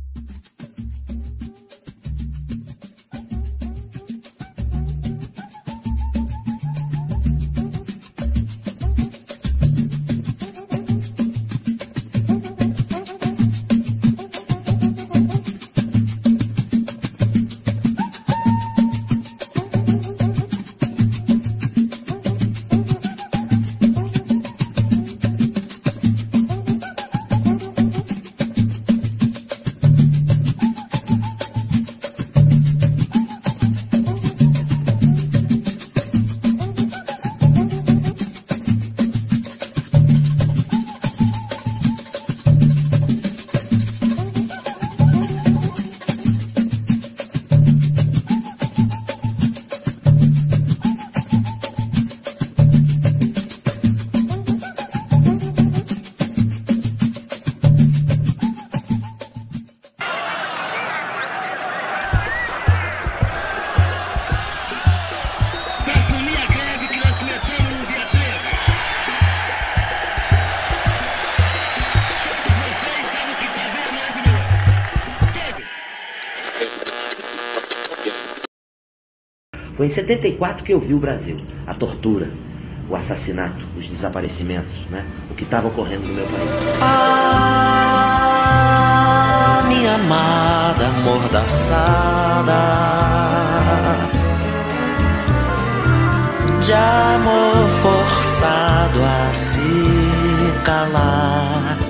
Foi em 74 que eu vi o Brasil, a tortura, o assassinato, os desaparecimentos, né? O que estava ocorrendo no meu país. Ah, minha amada amordaçada, de amor forçado a se calar,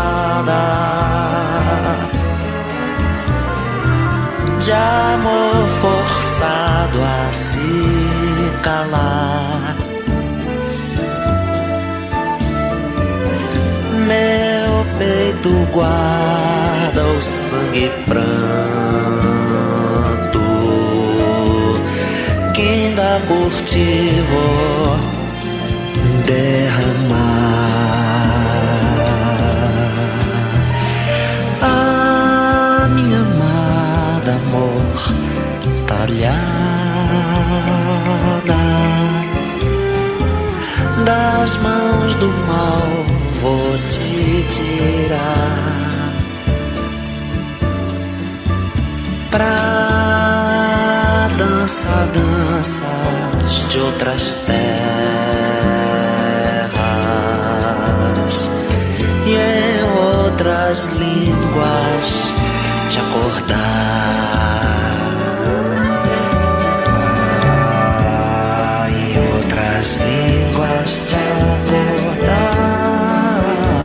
de amor forçado a se calar. Meu peito guarda o sangue pranto que ainda por ti vou derramar. Ah, minha amada amor talhada, das mãos do mal vou te tirar pra dançar danças de outras terras e em outras línguas te acordar. As línguas te acordar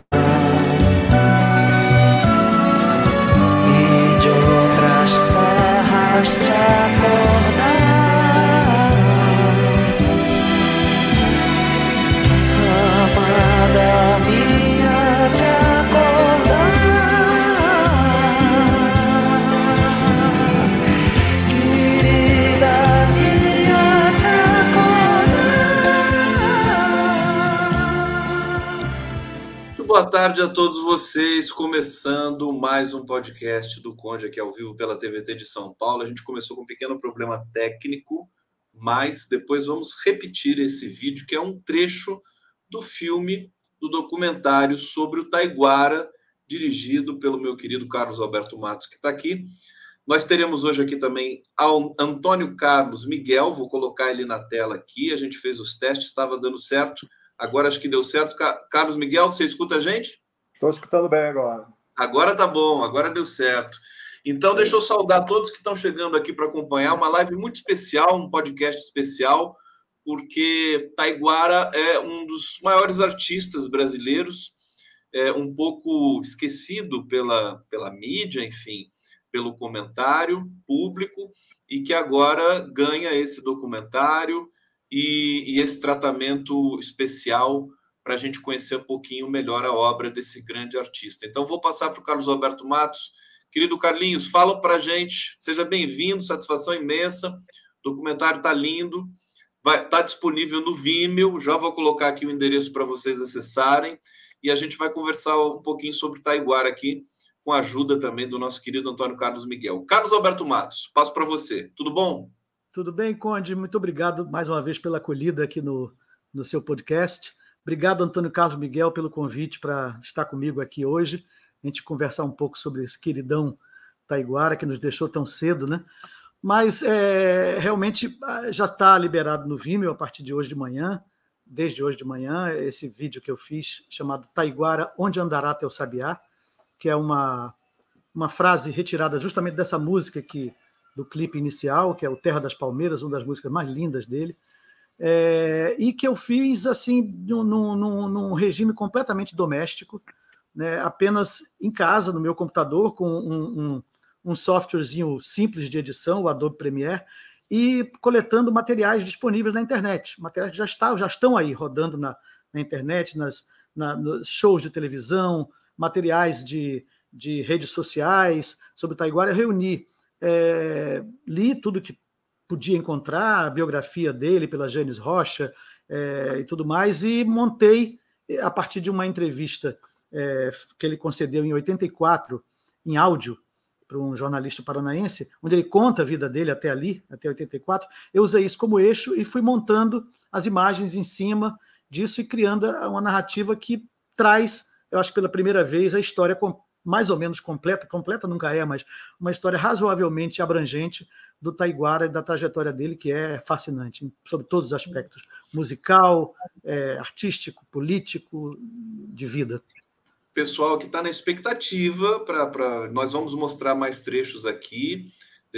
e de outras terras te acordar. Amada minha, te acordar. Querida minha, te Boa tarde a todos vocês, começando mais um podcast do Conde aqui ao vivo pela TVT de São Paulo. A gente começou com um pequeno problema técnico, mas depois vamos repetir esse vídeo, que é um trecho do filme, do documentário sobre o Taiguara, dirigido pelo meu querido Carlos Alberto Matos, que está aqui. Nós teremos hoje aqui também Antônio Carlos Miguel, vou colocar ele na tela aqui, a gente fez os testes, estava dando certo. Agora acho que deu certo. Carlos Miguel, você escuta a gente? Estou escutando bem agora. Agora tá bom, agora deu certo. Então, deixa eu saudar todos que estão chegando aqui para acompanhar uma live muito especial, um podcast especial, porque Taiguara é um dos maiores artistas brasileiros, um pouco esquecido pela mídia, enfim, pelo comentário público, e que agora ganha esse documentário e esse tratamento especial para a gente conhecer um pouquinho melhor a obra desse grande artista. Então, vou passar para o Carlos Alberto Matos. Querido Carlinhos, fala para a gente. Seja bem-vindo, satisfação imensa. O documentário está lindo. Está disponível no Vimeo. Já vou colocar aqui o endereço para vocês acessarem. E a gente vai conversar um pouquinho sobre Taiguara aqui, com a ajuda também do nosso querido Antônio Carlos Miguel. Carlos Alberto Matos, passo para você. Tudo bom? Tudo bem, Conde? Muito obrigado mais uma vez pela acolhida aqui no seu podcast. Obrigado, Antônio Carlos Miguel, pelo convite para estar comigo aqui hoje, a gente conversar um pouco sobre esse queridão Taiguara, que nos deixou tão cedo, né? Mas realmente já está liberado no Vimeo a partir de hoje de manhã, desde hoje de manhã, esse vídeo que eu fiz, chamado Taiguara, Onde Andará Teu Sabiá, que é uma frase retirada justamente dessa música do clipe inicial, que é o Terra das Palmeiras, uma das músicas mais lindas dele, e que eu fiz assim num regime completamente doméstico, né, apenas em casa, no meu computador, com um softwarezinho simples de edição, o Adobe Premiere, e coletando materiais disponíveis na internet, materiais que já estão aí rodando na internet, nos shows de televisão, materiais de redes sociais sobre o Taiguara. Eu reuni, li tudo que podia encontrar, a biografia dele pela Janes Rocha e tudo mais, e montei, a partir de uma entrevista que ele concedeu em 84, em áudio, para um jornalista paranaense, onde ele conta a vida dele até 84, eu usei isso como eixo e fui montando as imagens em cima disso e criando uma narrativa que traz, eu acho que pela primeira vez, a história mais ou menos completa nunca é, mas uma história razoavelmente abrangente do Taiguara e da trajetória dele, que é fascinante, sobre todos os aspectos, musical, artístico, político, de vida. Pessoal que está na expectativa, nós vamos mostrar mais trechos aqui,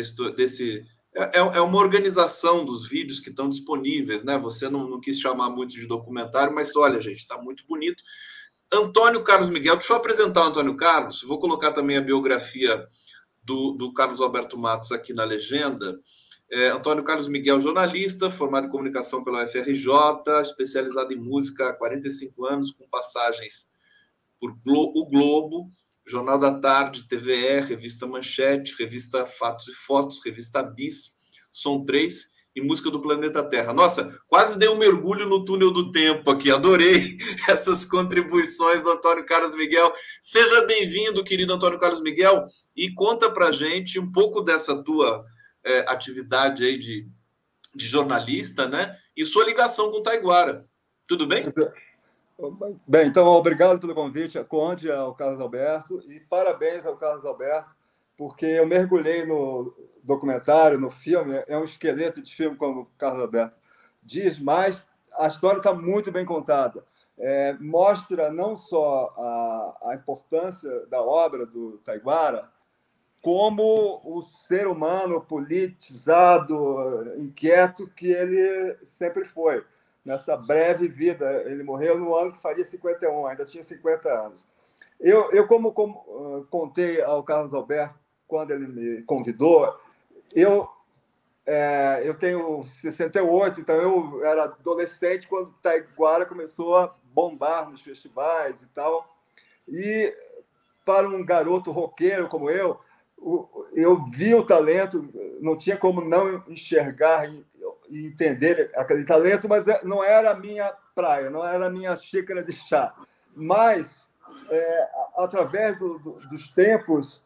é uma organização dos vídeos que estão disponíveis, né? Você não quis chamar muito de documentário, mas olha, gente, está muito bonito. Antônio Carlos Miguel, deixa eu apresentar o Antônio Carlos, vou colocar também a biografia do Carlos Alberto Matos aqui na legenda. Antônio Carlos Miguel, jornalista, formado em comunicação pela UFRJ, especializado em música há 45 anos, com passagens por O Globo, Jornal da Tarde, TVE, Revista Manchete, Revista Fatos e Fotos, Revista Bis, Som 3 e Música do Planeta Terra. Nossa, quase dei um mergulho no túnel do tempo aqui. Adorei essas contribuições do Antônio Carlos Miguel. Seja bem-vindo, querido Antônio Carlos Miguel, e conta pra gente um pouco dessa tua atividade aí de jornalista, né? E sua ligação com o Taiguara. Tudo bem? Bem, então, obrigado pelo convite, Conde, ao Carlos Alberto, e parabéns ao Carlos Alberto, porque eu mergulhei no documentário, no filme, é um esqueleto de filme, como o Carlos Alberto diz, mas a história está muito bem contada. Mostra não só a importância da obra do Taiguara, como o ser humano politizado, inquieto que ele sempre foi. Nessa breve vida, ele morreu no ano que faria 51, ainda tinha 50 anos. Eu como contei ao Carlos Alberto, quando ele me convidou, eu tenho 68, então eu era adolescente quando o Taiguara começou a bombar nos festivais e tal. E para um garoto roqueiro como eu vi o talento, não tinha como não enxergar e entender aquele talento, mas não era a minha praia, não era a minha xícara de chá. Mas, através dos tempos,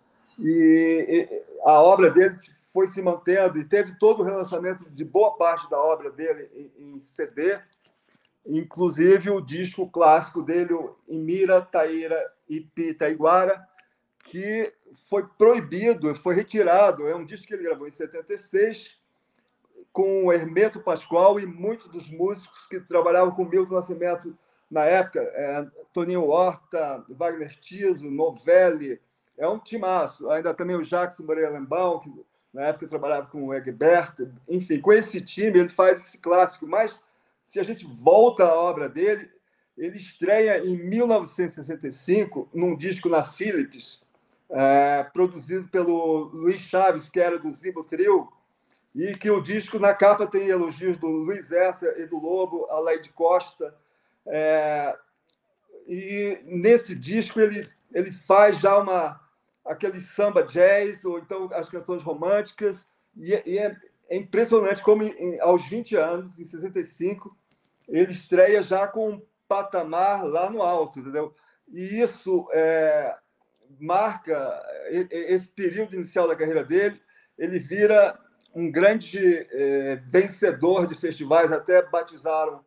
a obra dele foi se mantendo e teve todo o relançamento de boa parte da obra dele em CD, inclusive o disco clássico dele, o Imira, Taíra e Pi Taiguara, que foi proibido, foi retirado. É um disco que ele gravou em 76, com o Hermeto Pascoal e muitos dos músicos que trabalhavam com Milton Nascimento na época, Toninho Horta, Wagner Tiso, Novelli, é um timaço. Ainda também o Jacques Moreira-Lembão, que na época trabalhava com o Egberto. Enfim, com esse time ele faz esse clássico. Mas, se a gente volta à obra dele, ele estreia em 1965 num disco na Philips, produzido pelo Luiz Chaves, que era do Zibo Trio, e que o disco, na capa, tem elogios do Luiz Essa e do Lobo, a Laide Costa. E nesse disco ele faz já aquele samba jazz, ou então as canções românticas, e é impressionante como aos 20 anos, em 65, ele estreia já com um patamar lá no alto, entendeu? E isso marca esse período inicial da carreira dele. Ele vira um grande vencedor de festivais, até batizaram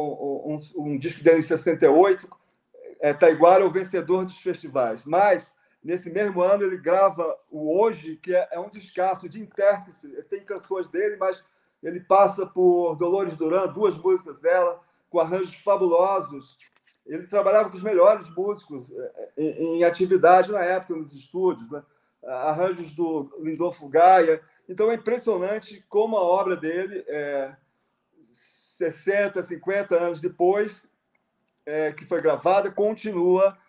como um disco dele em 68, Taiguara, o vencedor dos festivais. Mas Nesse mesmo ano, ele grava o Hoje, que é um descasso de intérprete. Tem canções dele, mas ele passa por Dolores Duran, 2 músicas dela, com arranjos fabulosos. Ele trabalhava com os melhores músicos em atividade na época, nos estúdios, né? Arranjos do Lindolfo Gaia. Então, é impressionante como a obra dele, 60, 50 anos depois que foi gravada, continua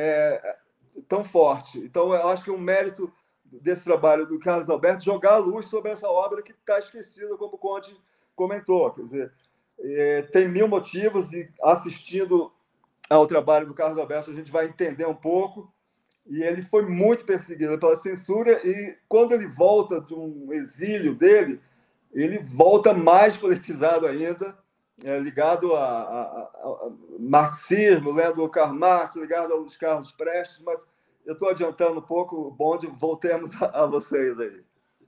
tão forte. Então, eu acho que é um mérito desse trabalho do Carlos Alberto jogar a luz sobre essa obra que está esquecida, como o Conde comentou. Quer dizer, tem 1000 motivos, e assistindo ao trabalho do Carlos Alberto a gente vai entender um pouco. E ele foi muito perseguido pela censura, e quando ele volta de um exílio dele, ele volta mais politizado ainda, ligado a marxismo, lendo Karl Marx, ligado a Luiz Carlos Prestes, mas eu estou adiantando um pouco o bonde, voltemos a vocês aí.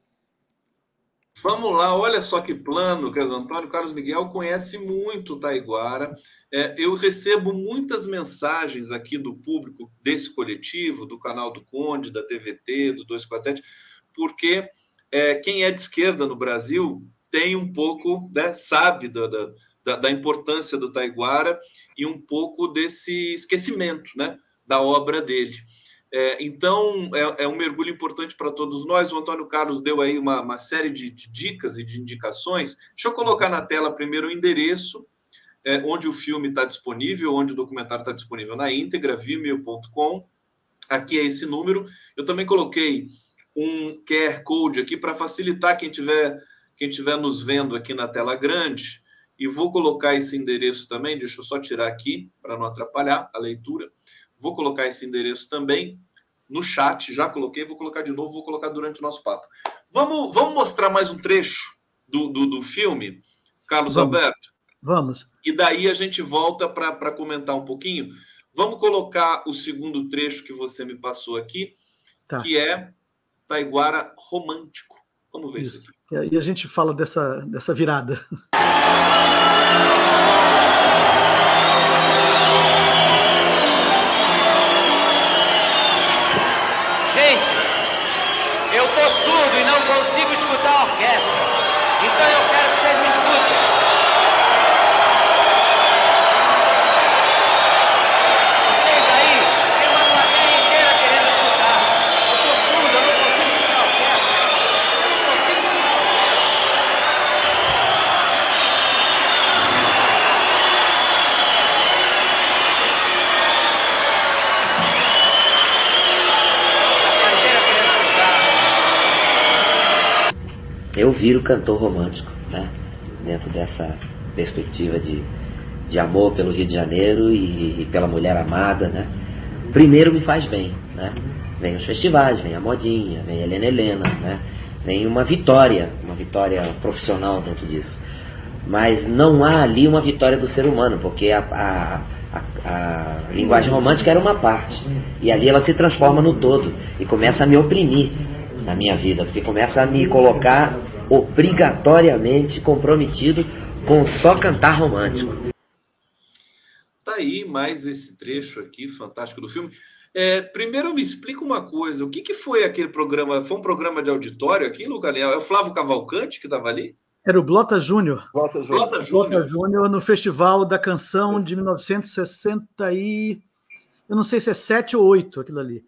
Vamos lá, olha só que plano, que o Antônio Carlos Miguel conhece muito o Taiguara. Eu recebo muitas mensagens aqui do público desse coletivo, do canal do Conde, da TVT, do 247, porque quem é de esquerda no Brasil tem um pouco, né, sabe da importância do Taiguara e um pouco desse esquecimento, né, da obra dele. Então, é um mergulho importante para todos nós. O Antônio Carlos deu aí uma série de dicas e de indicações. Deixa eu colocar na tela primeiro o endereço onde o filme está disponível, onde o documentário está disponível na íntegra, vimeo.com. Aqui é esse número. Eu também coloquei um QR Code aqui para facilitar quem tiver nos vendo aqui na tela grande. E vou colocar esse endereço também. Deixa eu só tirar aqui para não atrapalhar a leitura. Vou colocar esse endereço também no chat, já coloquei, vou colocar de novo, vou colocar durante o nosso papo. Vamos mostrar mais um trecho do filme, Carlos Alberto? Vamos. E daí a gente volta para comentar um pouquinho. Vamos colocar o segundo trecho que você me passou aqui, que é Taiguara Romântico. Vamos ver isso aqui. E a gente fala dessa virada. Eu tô surdo e não consigo escutar a orquestra. Então eu quero que vocês me escutem. Vocês aí, tem uma plateia inteira querendo escutar. Eu tô surdo, eu não consigo escutar a orquestra. Eu não consigo escutar a orquestra. Eu viro cantor romântico, né? Dentro dessa perspectiva de amor pelo Rio de Janeiro e pela mulher amada, né? Primeiro me faz bem, né? Vem os festivais, vem a modinha, vem a Helena, né? Vem uma vitória profissional dentro disso. Mas não há ali uma vitória do ser humano, porque a linguagem romântica era uma parte, e ali ela se transforma no todo e começa a me oprimir na minha vida, porque começa a me colocar obrigatoriamente comprometido com só cantar romântico. Tá aí mais esse trecho aqui fantástico do filme. Primeiro me explica uma coisa, o que foi aquele programa? Foi um programa de auditório aquilo, Galeão? É o Flávio Cavalcante que estava ali? Era o Blota Júnior. Blota Júnior no Festival da Canção de 1960 e... eu não sei se é 7 ou 8 aquilo ali.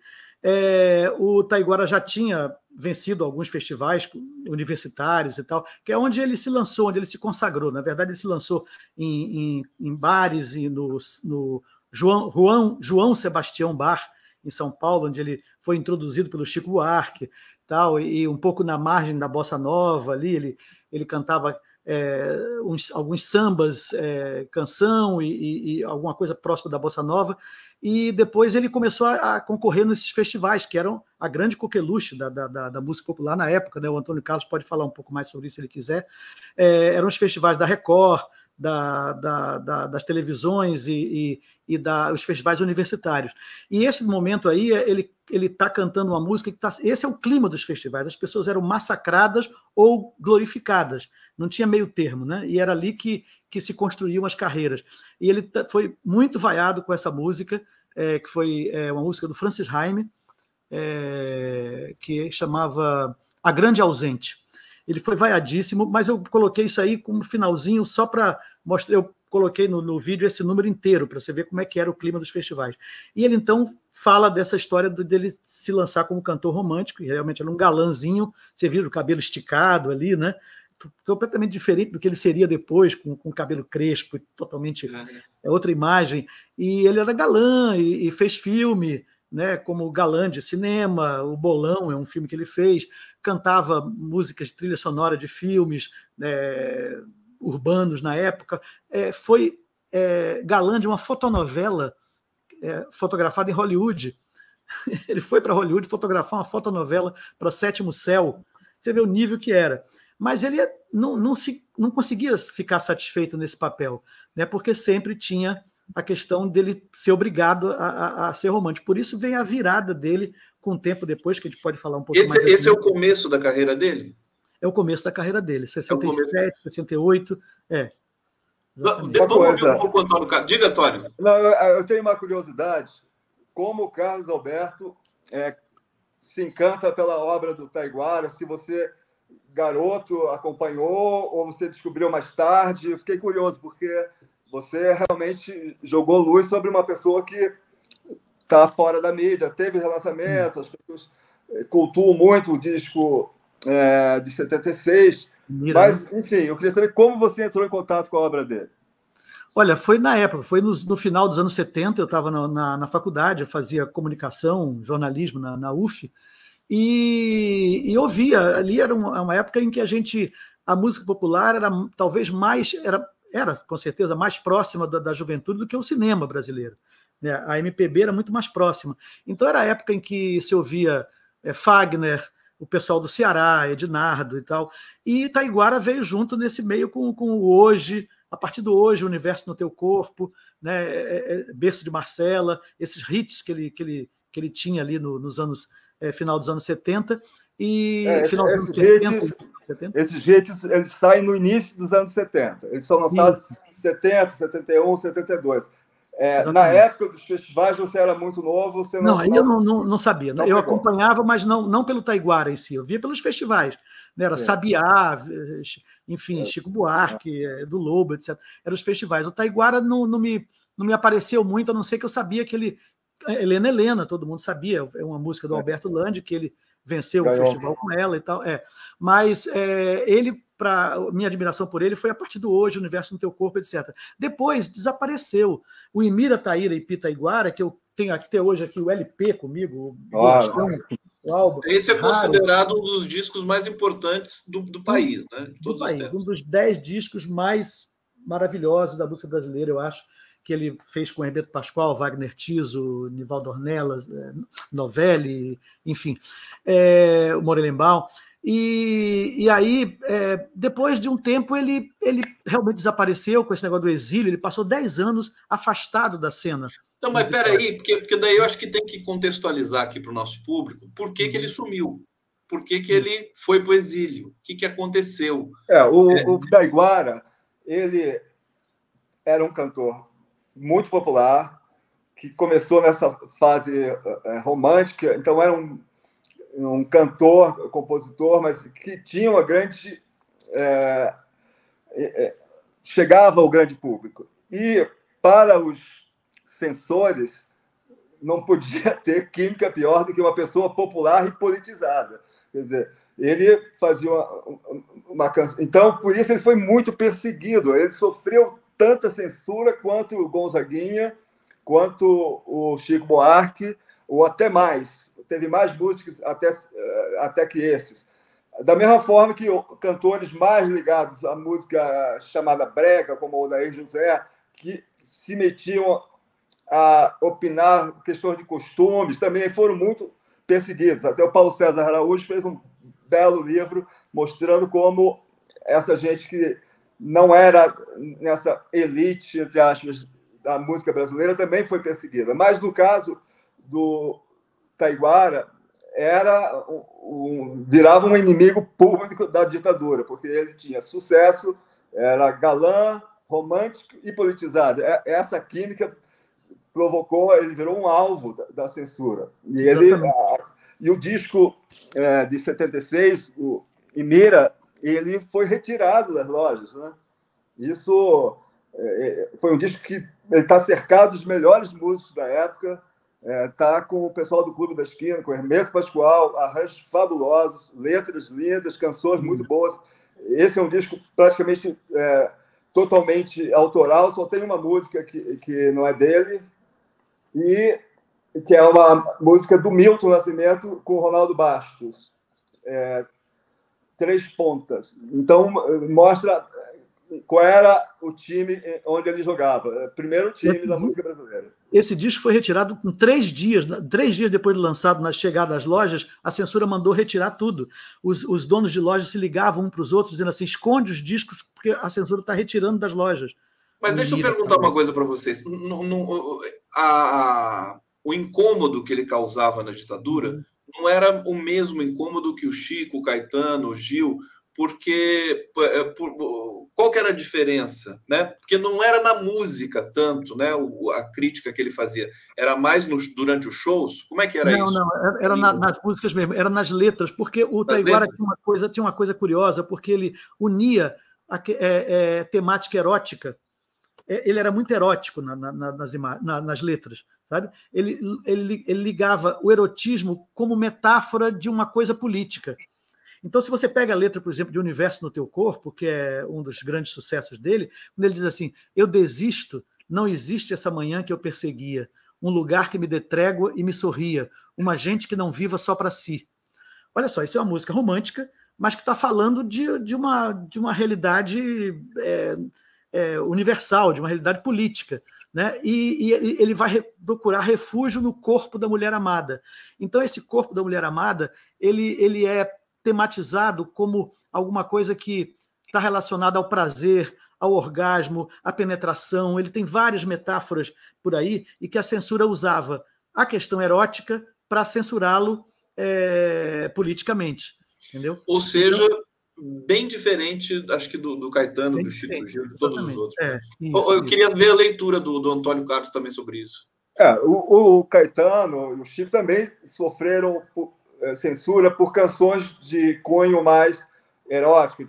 O Taiguara já tinha vencido alguns festivais universitários e tal, que é onde ele se lançou, onde ele se consagrou. Na verdade, ele se lançou em bares e no João Sebastião Bar, em São Paulo, onde ele foi introduzido pelo Chico Buarque, tal, e um pouco na margem da Bossa Nova ali, ele cantava alguns sambas, canção e alguma coisa próxima da Bossa Nova, e depois ele começou a concorrer nesses festivais, que eram a grande coqueluche da música popular na época, né? O Antônio Carlos pode falar um pouco mais sobre isso se ele quiser. Eram os festivais da Record, das televisões e os festivais universitários. E esse momento aí, ele está cantando uma música que esse é o clima dos festivais, as pessoas eram massacradas ou glorificadas, não tinha meio termo, né? E era ali que se construíam as carreiras. E ele foi muito vaiado com essa música, que foi uma música do Francis Haime, que chamava A Grande Ausente. Ele foi vaiadíssimo, mas eu coloquei isso aí como finalzinho só para mostrar. Eu coloquei no vídeo esse número inteiro para você ver como é que era o clima dos festivais. E ele então fala dessa história dele se lançar como cantor romântico, e realmente era um galãzinho, você viu o cabelo esticado ali, né? Completamente diferente do que ele seria depois, com o cabelo crespo, totalmente outra imagem. E ele era galã e fez filme, né, como galã de cinema. O Bolão é um filme que ele fez, cantava músicas de trilha sonora de filmes urbanos na época. Foi galã de uma fotonovela fotografada em Hollywood. Ele foi para Hollywood fotografar uma fotonovela para Sétimo Céu. Você vê o nível que era. Mas ele não conseguia ficar satisfeito nesse papel, né, porque sempre tinha a questão dele ser obrigado a ser romântico. Por isso vem a virada dele com o tempo depois, que a gente pode falar um pouco mais. Esse é o começo da carreira dele? É o começo da carreira dele, 67, 68. Vamos ouvir um pouco o Antônio. Diga, Antônio. Não, eu tenho uma curiosidade. Como o Carlos Alberto se encanta pela obra do Taiguara, se você, garoto, acompanhou ou você descobriu mais tarde. Eu fiquei curioso, porque você realmente jogou luz sobre uma pessoa que está fora da mídia, teve relacionamento, as pessoas cultuam muito o disco de 76. Mas, enfim, eu queria saber como você entrou em contato com a obra dele. Olha, foi na época, foi no final dos anos 70, eu estava na faculdade, eu fazia comunicação, jornalismo na UF, e eu via, ali era uma época em que a música popular era talvez mais, era com certeza mais próxima da juventude do que o cinema brasileiro, né? A MPB era muito mais próxima. Então era a época em que se ouvia Fagner, o pessoal do Ceará, Ednardo e tal, e Taiguara veio junto nesse meio com o Hoje, a partir do Hoje, o Universo no Teu Corpo, né? Berço de Marcela, esses hits que ele tinha ali nos anos, final dos anos 70 e final dos anos 70. Esses hits eles saem no início dos anos 70. Eles são lançados em 70, 71, 72. Na época dos festivais você era muito novo. Você aí eu não sabia. Eu acompanhava, mas não pelo Taiguara em si. Eu via pelos festivais. Né? Era Sabiá, enfim, Chico Buarque, do Lobo, etc. Eram os festivais. O Taiguara não me apareceu muito, a não ser que eu sabia que ele... Helena, todo mundo sabia. É uma música do Alberto Landi, que ele venceu o festival com ela e tal. Mas minha admiração por ele foi a partir do Hoje, o Universo no Teu Corpo, etc. Depois desapareceu. O Imira, Taíra e Pitaiguara, que eu tenho até hoje aqui o LP comigo, o álbum. Esse é considerado um dos discos mais importantes do país, né? Do país, um dos 10 discos mais maravilhosos da música brasileira, eu acho, que ele fez com Hermeto Pascoal, Wagner Tiso, Nivaldo Ornelas, Novelli, enfim, o Morelenbaum. E aí, depois de um tempo, ele realmente desapareceu com esse negócio do exílio, ele passou 10 anos afastado da cena. Não, mas peraí, porque daí eu acho que tem que contextualizar aqui para o nosso público por que ele sumiu, por que ele foi para o exílio, o que aconteceu. O Taiguara, ele era um cantor muito popular, que começou nessa fase romântica, então era um cantor, compositor, mas que tinha uma grande... chegava ao grande público. E, para os censores, não podia ter química pior do que uma pessoa popular e politizada. Quer dizer, ele fazia uma canção... Então, por isso, ele foi muito perseguido. Ele sofreu tanta censura quanto o Gonzaguinha, quanto o Chico Buarque, ou até mais. Teve mais músicas até que esses. Da mesma forma que cantores mais ligados à música chamada brega, como o Odair José, que se metiam a opinar questões de costumes, também foram muito perseguidos. Até o Paulo César Araújo fez um belo livro mostrando como essa gente que não era nessa elite, entre aspas, da música brasileira, também foi perseguida. Mas, no caso do Taiguara, virava um inimigo público da ditadura, porque ele tinha sucesso, era galã, romântico e politizado. Essa química ele virou um alvo da censura. E E o disco de 76, o Imira, ele foi retirado das lojas, né? Isso foi um disco que está cercado dos melhores músicos da época, está com o pessoal do Clube da Esquina, com Hermeto Pascoal, arranjos fabulosos, letras lindas, canções muito boas. Esse é um disco praticamente totalmente autoral, só tem uma música que não é dele, e que é uma música do Milton Nascimento com o Ronaldo Bastos. Três Pontas. Então, mostra qual era o time onde ele jogava. Primeiro time da música brasileira. Esse disco foi retirado com 3 dias. 3 dias depois de lançado, na chegada às lojas, a censura mandou retirar tudo. Os donos de lojas se ligavam um para os outros, dizendo assim, esconde os discos, porque a censura está retirando das lojas. Mas deixa eu perguntar uma coisa para vocês. O incômodo que ele causava na ditadura não era o mesmo incômodo que o Chico, o Caetano, o Gil, porque qual que era a diferença, né? Porque não era na música tanto, né? A crítica que ele fazia era mais durante os shows. Como é que era isso? Não, era nas músicas mesmo, era nas letras, porque o Taiguara tinha uma coisa curiosa, porque ele unia a temática erótica. Ele era muito erótico nas letras, sabe? Ele ligava o erotismo como metáfora de uma coisa política. Então, se você pega a letra, por exemplo, de Universo no Teu Corpo, que é um dos grandes sucessos dele, quando ele diz assim, eu desisto, não existe essa manhã que eu perseguia, um lugar que me dê trégua e me sorria, uma gente que não viva só para si. Olha só, isso é uma música romântica, mas que está falando de uma realidade universal, de uma realidade política, né? E ele vai procurar refúgio no corpo da mulher amada. Então, esse corpo da mulher amada, ele é tematizado como alguma coisa que está relacionada ao prazer, ao orgasmo, à penetração. Ele tem várias metáforas por aí e que a censura usava a questão erótica para censurá-lo politicamente. Entendeu? Ou seja, bem diferente, acho que do Caetano, do Chico Gil, de todos os outros. Eu queria ver a leitura do Antônio Carlos também sobre isso. O Caetano e o Chico também sofreram censura por canções de cunho mais erótico,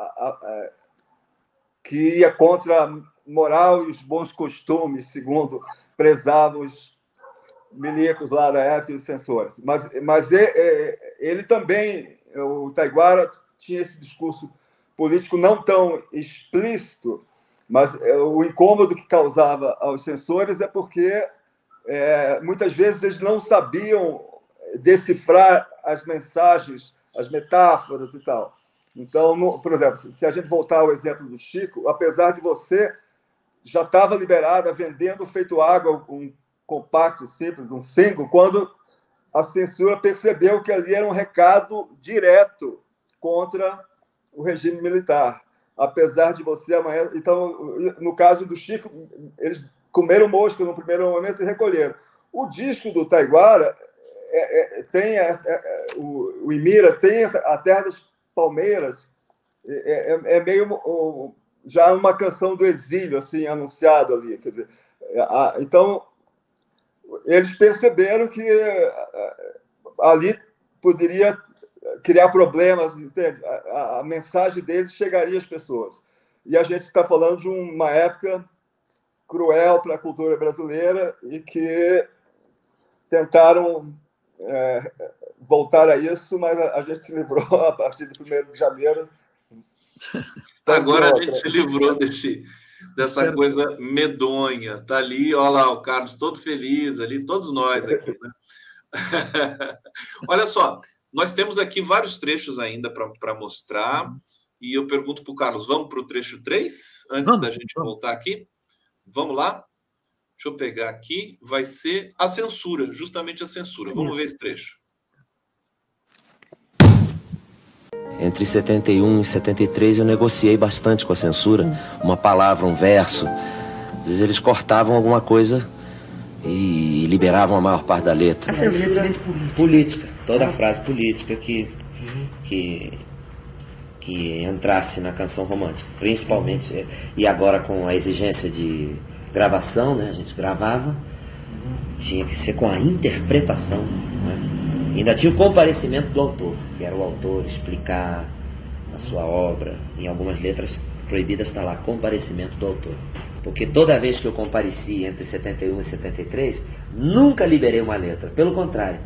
que ia contra a moral e os bons costumes, segundo prezavam os milicos lá da época e os censores. Mas ele também, o Taiguara, tinha esse discurso político não tão explícito, mas o incômodo que causava aos censores é porque muitas vezes eles não sabiam decifrar as mensagens, as metáforas e tal. Então, por exemplo, se a gente voltar ao exemplo do Chico, apesar de você já estava liberada vendendo feito água um compacto simples, um single, quando a censura percebeu que ali era um recado direto contra o regime militar. Apesar de você amanhã... Então, no caso do Chico, eles comeram mosca no primeiro momento e recolheram. O disco do Taiguara tem o Imira tem a Terra das Palmeiras, meio já uma canção do exílio assim anunciado ali, quer dizer, então eles perceberam que ali poderia criar problemas, entende? A mensagem deles chegaria às pessoas, e a gente está falando de uma época cruel para a cultura brasileira e que tentaram voltar a isso, mas a gente se livrou a partir do 1º de janeiro. Agora a gente se livrou dessa coisa medonha. Está ali, olha lá, o Carlos todo feliz ali, todos nós aqui, né? Olha só, nós temos aqui vários trechos ainda para mostrar, e eu pergunto para o Carlos, vamos para o trecho 3, antes da gente voltar aqui? Vamos lá? Deixa eu pegar aqui. Vai ser a censura, justamente a censura. Vamos ver esse trecho. Entre 71 e 73 eu negociei bastante com a censura. Uma palavra, um verso. Às vezes eles cortavam alguma coisa e liberavam a maior parte da letra. A censura política. Toda a frase política que entrasse na canção romântica. Principalmente, e agora com a exigência de gravação, né? A gente gravava, tinha que ser com a interpretação, né? Ainda tinha o comparecimento do autor, que era o autor explicar a sua obra. Em algumas letras proibidas está lá, comparecimento do autor. Porque toda vez que eu compareci entre 71 e 73, nunca liberei uma letra. Pelo contrário.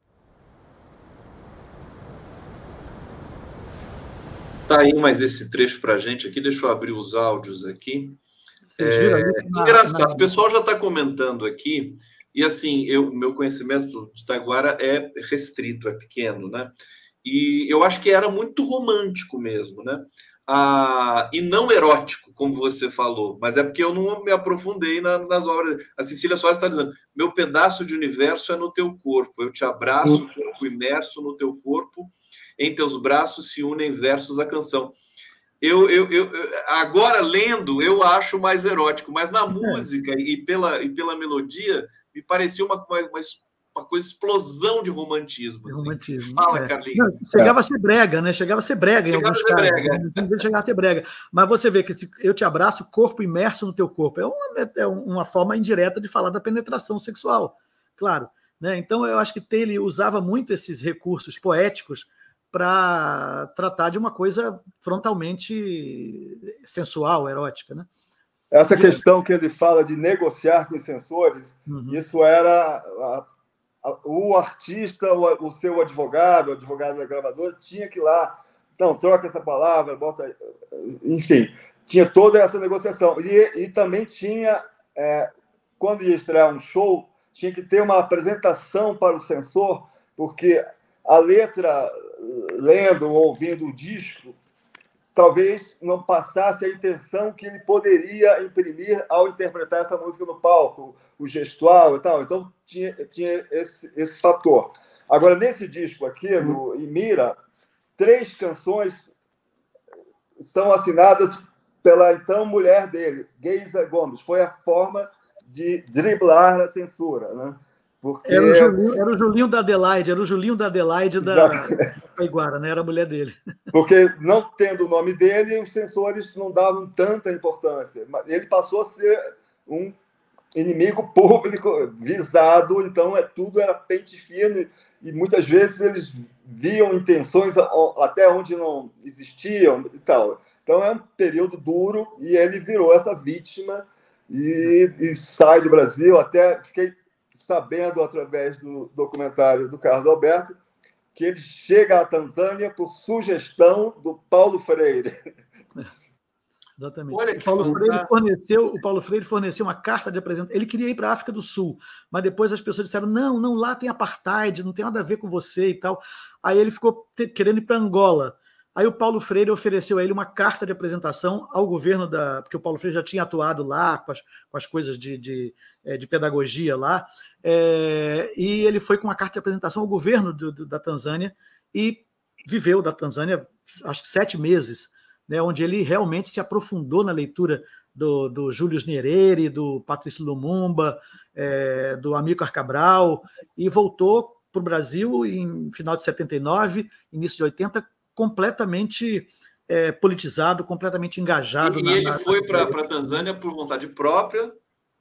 Tá aí mais esse trecho para a gente aqui. Deixa eu abrir os áudios aqui. Vocês viram ali engraçado, o pessoal já está comentando aqui. E assim, meu conhecimento de Taiguara é restrito, é pequeno, né? E eu acho que era muito romântico mesmo, né? E não erótico, como você falou, mas é porque eu não me aprofundei nas obras. A Cecília Soares está dizendo: meu pedaço de universo é no teu corpo, eu te abraço, corpo imerso no teu corpo, em teus braços se unem versos à canção. Eu agora lendo, eu acho mais erótico, mas na música e pela melodia, me parecia uma coisa, explosão de romantismo. Assim. Romantismo. Fala, Carlinhos. Chegava a ser brega, né? Chegava a ser brega em alguns casos. Chegava a ser brega. Mas você vê que eu te abraço, corpo imerso no teu corpo. É uma forma indireta de falar da penetração sexual, claro. Né? Então, eu acho que ele usava muito esses recursos poéticos para tratar de uma coisa frontalmente sensual, erótica, né? Essa questão que ele fala de negociar com os censores, isso era o artista, o seu advogado, o advogado da gravadora, tinha que ir lá, então, troca essa palavra, bota... Enfim, tinha toda essa negociação. E também tinha, quando ia estrear um show, tinha que ter uma apresentação para o censor, porque a letra, lendo ou ouvindo o disco, talvez não passasse a intenção que ele poderia imprimir ao interpretar essa música no palco, o gestual e tal. Então, tinha esse fator. Agora, nesse disco aqui, no Imira, 3 canções são assinadas pela então mulher dele, Geisa Gomes. Foi a forma de driblar a censura, né? Porque... Era o Julinho da Adelaide da Taiguara, né? Era a mulher dele. Porque, não tendo o nome dele, os censores não davam tanta importância. Ele passou a ser um inimigo público visado, então tudo era pente fino, e muitas vezes eles viam intenções até onde não existiam e tal. Então, é um período duro, e ele virou essa vítima e sai do Brasil. Até fiquei sabendo, através do documentário do Carlos Alberto, que ele chega à Tanzânia por sugestão do Paulo Freire. Exatamente. Olha que o Paulo Freire forneceu uma carta de apresentação. Ele queria ir para a África do Sul, mas depois as pessoas disseram: não, lá tem apartheid, não tem nada a ver com você e tal. Aí ele ficou querendo ir para Angola. Aí o Paulo Freire ofereceu a ele uma carta de apresentação ao governo porque o Paulo Freire já tinha atuado lá com as coisas de pedagogia lá, e ele foi com uma carta de apresentação ao governo da Tanzânia e viveu da Tanzânia, acho que 7 meses, né, onde ele realmente se aprofundou na leitura do Julius Nyerere, do Patrice Lumumba, do Amílcar Cabral, e voltou para o Brasil em final de 79, início de 80, completamente politizado, completamente engajado. E ele foi para a Tanzânia por vontade própria,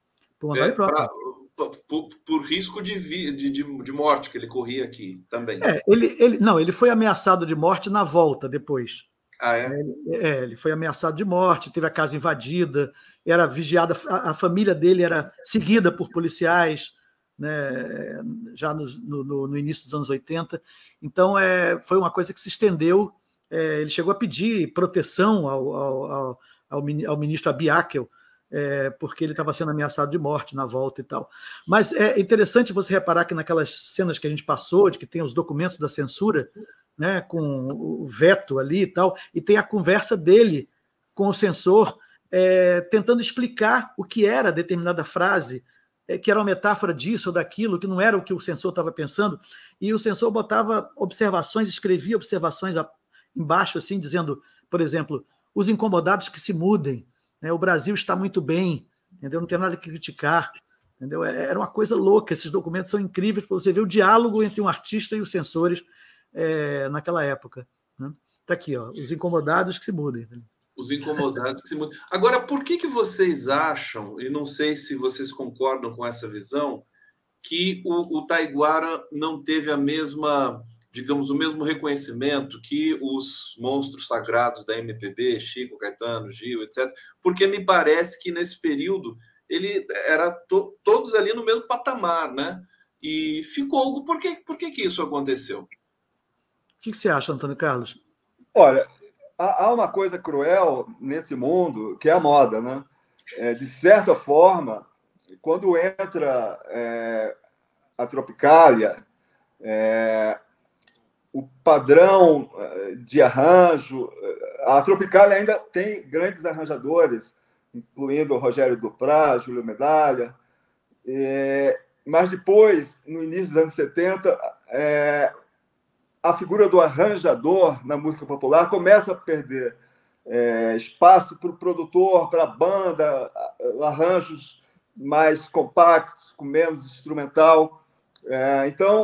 por risco de morte que ele corria aqui também. Ele foi ameaçado de morte na volta depois. Ah, é? Ele foi ameaçado de morte, teve a casa invadida, era vigiada, a família dele era seguida por policiais, né, já no início dos anos 80. Então, foi uma coisa que se estendeu. Ele chegou a pedir proteção ao ministro Abiy Akel, porque ele estava sendo ameaçado de morte na volta e tal. Mas é interessante você reparar que naquelas cenas que a gente passou, de que tem os documentos da censura, né, com o veto ali e tal, e tem a conversa dele com o censor, tentando explicar o que era determinada frase, que era uma metáfora disso ou daquilo, que não era o que o censor estava pensando, e o censor botava observações, escrevia observações embaixo, assim, dizendo, por exemplo, os incomodados que se mudem, né, o Brasil está muito bem, entendeu? Não tem nada que criticar, entendeu? Era uma coisa louca, esses documentos são incríveis para você ver o diálogo entre um artista e os censores naquela época. Né? Tá aqui, ó, os incomodados que se mudem. Os incomodados que se mudam. Agora, por que vocês acham, e não sei se vocês concordam com essa visão, que o Taiguara não teve a mesma, digamos, o mesmo reconhecimento que os monstros sagrados da MPB, Chico, Caetano, Gil, etc., porque me parece que nesse período ele era todos ali no mesmo patamar, né? E ficou algo. Por que isso aconteceu? O que você acha, Antônio Carlos? Olha, há uma coisa cruel nesse mundo que é a moda, né? De certa forma, quando entra a Tropicália, o padrão de arranjo, a Tropicália ainda tem grandes arranjadores, incluindo o Rogério Duprá, Júlio Medalha, mas depois, no início dos anos 70, a figura do arranjador na música popular começa a perder espaço para o produtor, para a banda, arranjos mais compactos, com menos instrumental. Então,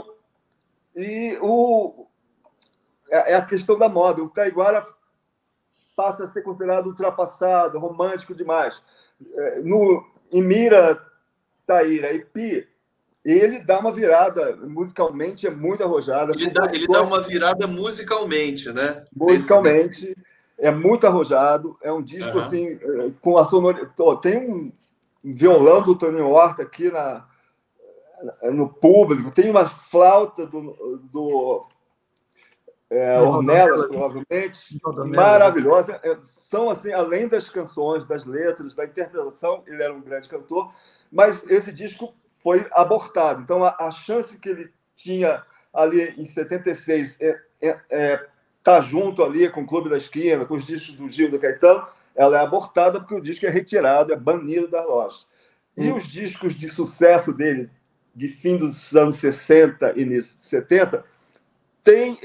é a questão da moda. O Taiguara passa a ser considerado ultrapassado, romântico demais. Em Mira, Taíra e Pi, ele dá uma virada musicalmente, é muito arrojada. Ele dá uma virada musicalmente, né? Musicalmente, é muito arrojado. É um disco assim, com a sonoridade. Tem um violão do Toninho Horta aqui no público, tem uma flauta do Ornelas, provavelmente, maravilhosa. São, assim, além das canções, das letras, da interpretação, ele era um grande cantor, mas esse disco foi abortado. Então, a chance que ele tinha ali em 76 tá junto ali com o Clube da Esquina, com os discos do Gil, do Caetano, ela é abortada porque o disco é retirado, é banido das lojas. E os discos de sucesso dele, de fim dos anos 60 e início de 70, tem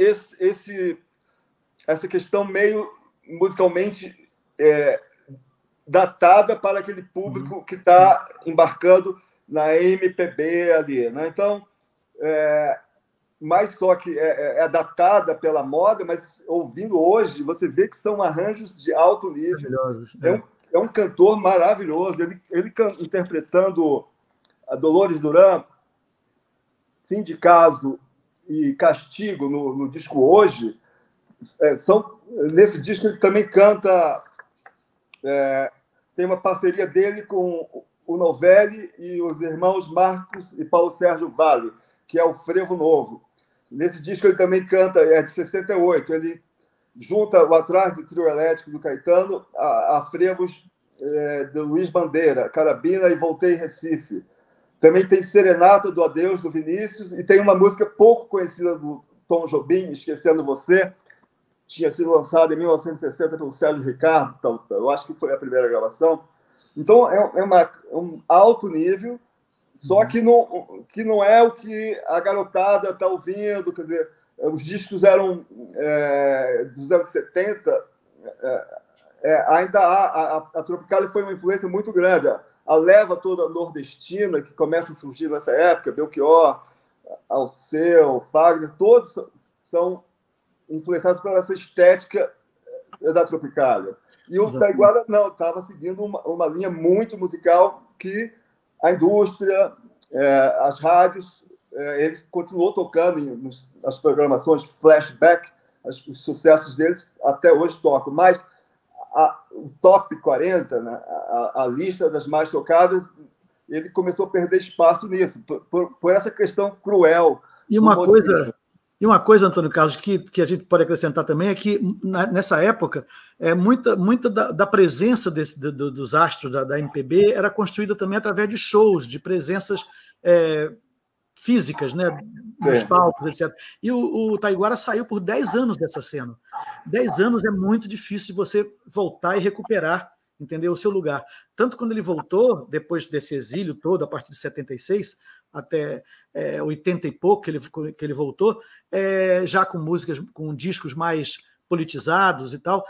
essa questão meio musicalmente datada para aquele público que está embarcando na MPB ali, né? Então, mas só que é datada pela moda, mas ouvindo hoje, você vê que são arranjos de alto nível. É um cantor maravilhoso. Ele interpretando a Dolores Duran, Fim de Caso e Castigo no disco Hoje, nesse disco ele também canta, tem uma parceria dele com o Novelli e os irmãos Marcos e Paulo Sérgio Vale, que é o Frevo Novo. Nesse disco ele também canta, é de 68, ele junta o Atrás do Trio Elétrico do Caetano a frevos do Luiz Bandeira, Carabina e Voltei Recife. Também tem Serenata do Adeus, do Vinícius, e tem uma música pouco conhecida do Tom Jobim, Esquecendo Você, tinha sido lançada em 1960 pelo Sérgio Ricardo, então, eu acho que foi a primeira gravação. Então, é um alto nível, só que não é o que a garotada está ouvindo. Quer dizer, os discos eram dos anos 70, ainda a Tropicália foi uma influência muito grande. A leva toda nordestina, que começa a surgir nessa época, Belchior, Alceu, Fagner, todos são influenciados pela essa estética da Tropicália. E o Taiguara não, estava seguindo uma linha muito musical que a indústria, as rádios, ele continuou tocando nas programações flashback, os sucessos deles até hoje tocam, mas o top 40, né, a lista das mais tocadas, ele começou a perder espaço nisso, por essa questão cruel. E uma coisa, Antônio Carlos, que a gente pode acrescentar também é que, nessa época, muita da presença dos astros da MPB era construída também através de shows, de presenças físicas, né, nos palcos, etc. E o Taiguara saiu por 10 anos dessa cena. 10 anos é muito difícil de você voltar e recuperar, entendeu, o seu lugar. Tanto quando ele voltou, depois desse exílio todo, a partir de 76 até 80 e pouco que ele voltou, já com músicas, com discos mais politizados e tal,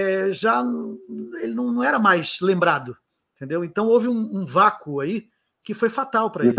ele não era mais lembrado, entendeu? Então houve um vácuo aí que foi fatal para ele.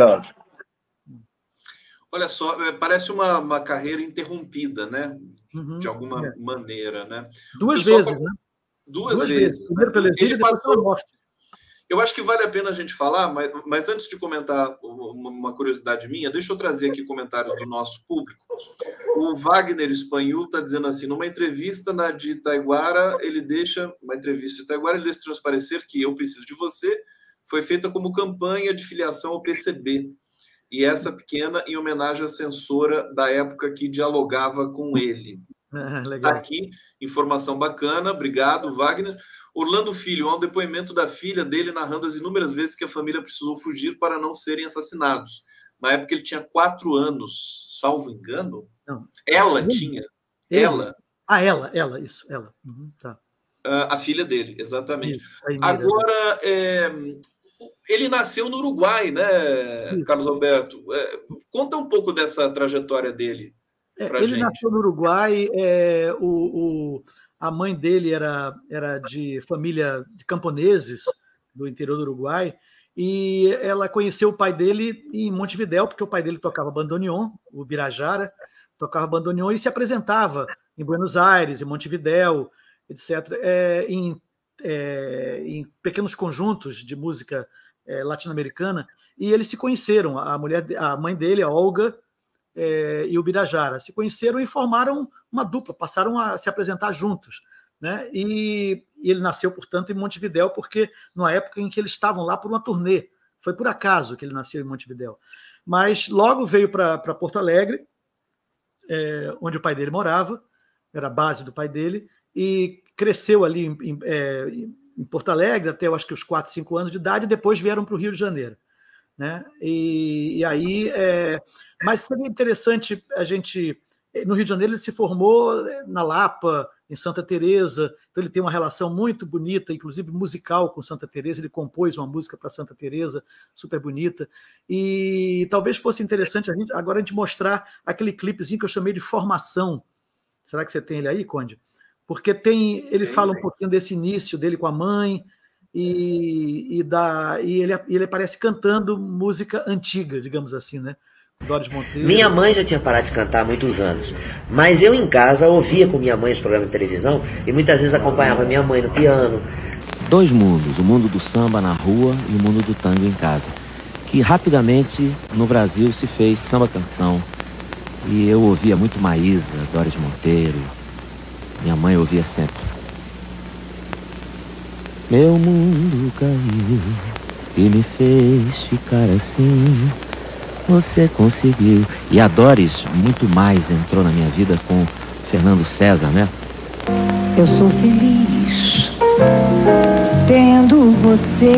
Olha só, parece uma carreira interrompida, né? De alguma maneira, né? Duas vezes, né? Duas vezes. Primeiro pelo exílio e depois pela morte. Eu acho que vale a pena a gente falar, mas antes de comentar uma curiosidade minha, deixa eu trazer aqui comentários do nosso público. O Wagner Espanhol está dizendo assim, numa entrevista de Taiguara, ele deixa transparecer que Eu Preciso de Você foi feita como campanha de filiação ao PCB. E essa pequena em homenagem à censora da época que dialogava com ele. Legal. Tá aqui, informação bacana, obrigado, Wagner. Orlando Filho, há um depoimento da filha dele narrando as inúmeras vezes que a família precisou fugir para não serem assassinados. Na época ele tinha 4 anos, salvo engano. Não. Ela tinha. Ele? Ela. Ah, ela, isso, ela. Tá. A filha dele, exatamente. Isso, agora, ele nasceu no Uruguai, né, isso. Carlos Alberto? Conta um pouco dessa trajetória dele. Ele nasceu no Uruguai, a mãe dele era de família de camponeses do interior do Uruguai, e ela conheceu o pai dele em Montevidéu, porque o pai dele tocava bandoneon, o Birajara, tocava bandoneon e se apresentava em Buenos Aires, em Montevidéu, etc., em pequenos conjuntos de música latino-americana, e eles se conheceram, a mãe dele, a Olga, e o Birajara, se conheceram e formaram uma dupla, passaram a se apresentar juntos, né? E ele nasceu, portanto, em Montevidéu, porque numa época em que eles estavam lá por uma turnê, foi por acaso que ele nasceu em Montevidéu. Mas logo veio para Porto Alegre, onde o pai dele morava, era a base do pai dele, e cresceu ali em Porto Alegre até, eu acho que os 4, 5 anos de idade, e depois vieram para o Rio de Janeiro. Né? E aí, mas seria interessante a gente, no Rio de Janeiro ele se formou na Lapa, em Santa Teresa, então ele tem uma relação muito bonita, inclusive musical, com Santa Teresa. Ele compôs uma música para Santa Teresa super bonita, e talvez fosse interessante agora a gente mostrar aquele clipezinho que eu chamei de Formação. Será que você tem ele aí, Conde? Porque ele fala um pouquinho desse início dele com a mãe, e ele aparece cantando música antiga, digamos assim, né? Doris Monteiro. Minha mãe já tinha parado de cantar há muitos anos, mas eu em casa ouvia com minha mãe os programas de televisão e muitas vezes acompanhava minha mãe no piano. 2 mundos, o mundo do samba na rua e o mundo do tango em casa, que rapidamente no Brasil se fez samba-canção, e eu ouvia muito Maísa, Doris Monteiro, minha mãe ouvia sempre. Meu mundo caiu e me fez ficar assim. Você conseguiu. E a Doris muito mais entrou na minha vida com Fernando César, né? Eu sou feliz tendo você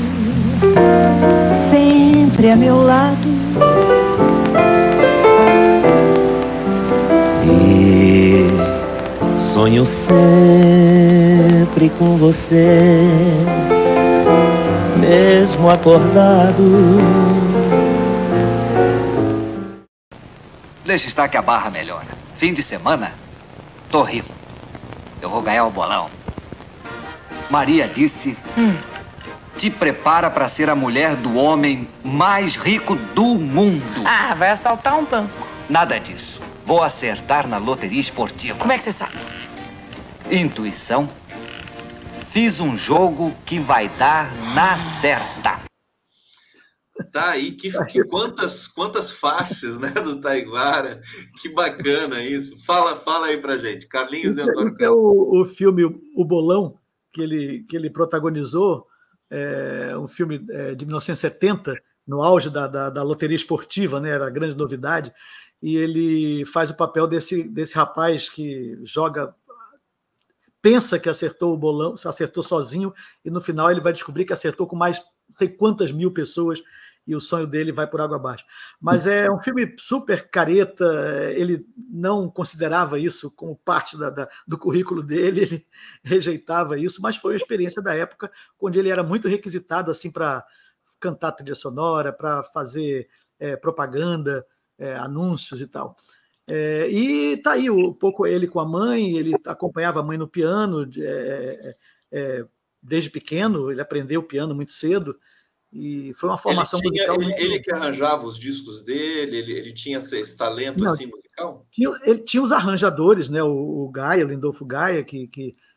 sempre a meu lado. E sonho sempre com você, mesmo acordado. Deixa estar que a barra melhora. Fim de semana, tô rico. Eu vou ganhar o bolão. Maria disse, te prepara para ser a mulher do homem mais rico do mundo. Ah, vai assaltar um banco. Nada disso. Vou acertar na loteria esportiva. Como é que você sabe? Intuição. Fiz um jogo que vai dar na certa. Tá aí, quantas faces, né, do Taiguara. Que bacana isso. Fala aí pra gente, Carlinhos e Antônio. Esse é o filme O Bolão, que ele protagonizou, um filme de 1970, no auge da loteria esportiva, né, era a grande novidade, e ele faz o papel desse rapaz que pensa que acertou o bolão, acertou sozinho, e no final ele vai descobrir que acertou com mais não sei quantas mil pessoas, e o sonho dele vai por água abaixo. Mas é um filme super careta, ele não considerava isso como parte do currículo dele, ele rejeitava isso, mas foi uma experiência da época, onde ele era muito requisitado assim, para cantar trilha sonora, para fazer propaganda, anúncios e tal. E tá aí um pouco ele com a mãe, ele acompanhava a mãe no piano desde pequeno, ele aprendeu piano muito cedo, e foi uma formação musical. Ele que arranjava os discos dele, ele tinha esse talento assim musical? Ele tinha os arranjadores, né? O Gaia, o Lindolfo Gaia, que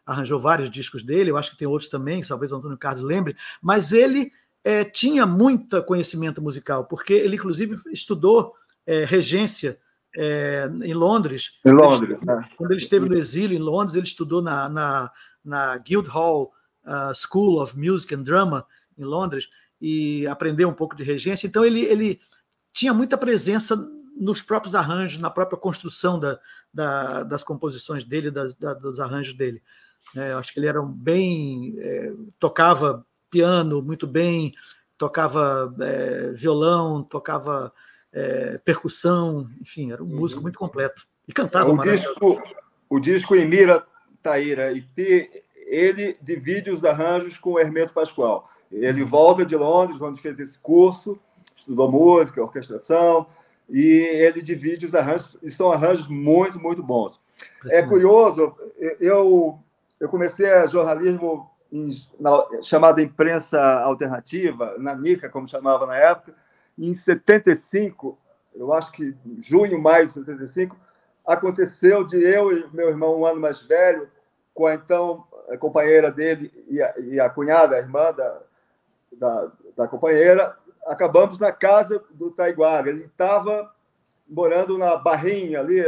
arranjou vários discos dele, eu acho que tem outros também, talvez o Antônio Carlos lembre, mas ele tinha muito conhecimento musical, porque ele, inclusive, estudou regência em Londres. Em Londres, né? Quando ele esteve no exílio em Londres, ele estudou na Guildhall School of Music and Drama, em Londres, e aprendeu um pouco de regência. Então, ele tinha muita presença nos próprios arranjos, na própria construção das composições dele, dos arranjos dele. Eu acho que ele era tocava piano muito bem, tocava violão, tocava percussão, enfim, era um músico muito completo. E cantava maravilhoso. O disco Emira Taíra IP, ele divide os arranjos com o Hermeto Pascoal. Ele volta de Londres, onde fez esse curso, estudou música, orquestração, e ele divide os arranjos, e são arranjos muito, muito bons. É curioso, eu comecei a jornalismo chamada imprensa alternativa, na NICA, como chamava na época, em 75, eu acho que junho, maio de 75, aconteceu de eu e meu irmão, um ano mais velho, com a então companheira dele e a cunhada, a irmã da companheira, acabamos na casa do Taiguara. Ele estava morando na Barrinha, ali,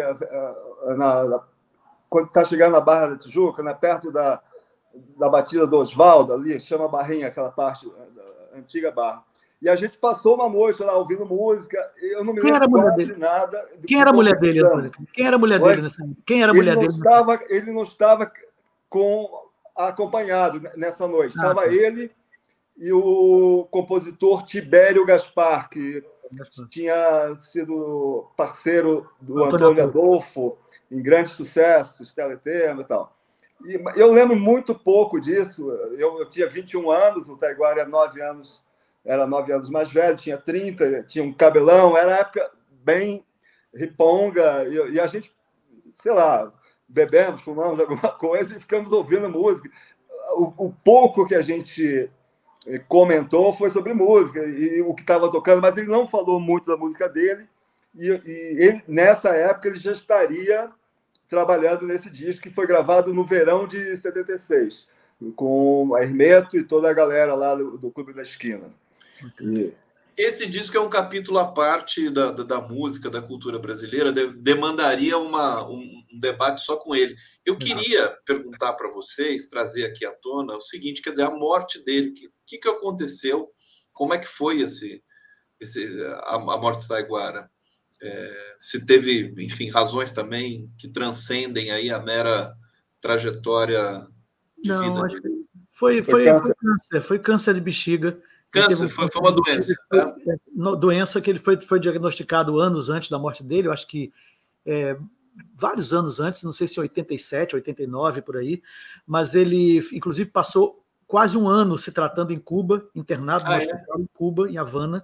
quando está chegando na Barra da Tijuca, perto da batida do Oswaldo, ali, chama Barrinha, aquela parte da antiga Barra. E a gente passou uma noite lá ouvindo música. Eu não me lembro quase nada. Quem era a mulher dele? Quem era a mulher dele? Quem era a mulher dele? Ele não estava acompanhado nessa noite. Estava ele e o compositor Tibério Gaspar, que tinha sido parceiro do Antônio Adolfo em grandes sucessos, Teletema e tal. E eu lembro muito pouco disso. Eu tinha 21 anos, o Taiguara era 9 anos mais velho, tinha 30, tinha um cabelão, era época bem riponga, e a gente, sei lá, bebemos, fumamos alguma coisa e ficamos ouvindo música. O pouco que a gente comentou foi sobre música e o que estava tocando, mas ele não falou muito da música dele, e ele, nessa época ele já estaria trabalhando nesse disco, que foi gravado no verão de 76, com a Hermeto e toda a galera lá do Clube da Esquina. Esse disco é um capítulo à parte da música, da cultura brasileira, demandaria um debate só com ele. Eu queria perguntar para vocês, trazer aqui à tona o seguinte, quer dizer, a morte dele, o que aconteceu, como é que foi a morte do Taiguara? Se teve, enfim, razões também que transcendem aí a mera trajetória de vida dele. Foi câncer de bexiga. Câncer, foi uma doença. Doença que ele foi diagnosticado anos antes da morte dele, eu acho que vários anos antes, não sei se 87, 89, por aí, mas ele, inclusive, passou quase um ano se tratando em Cuba, internado no hospital em Cuba, em Havana,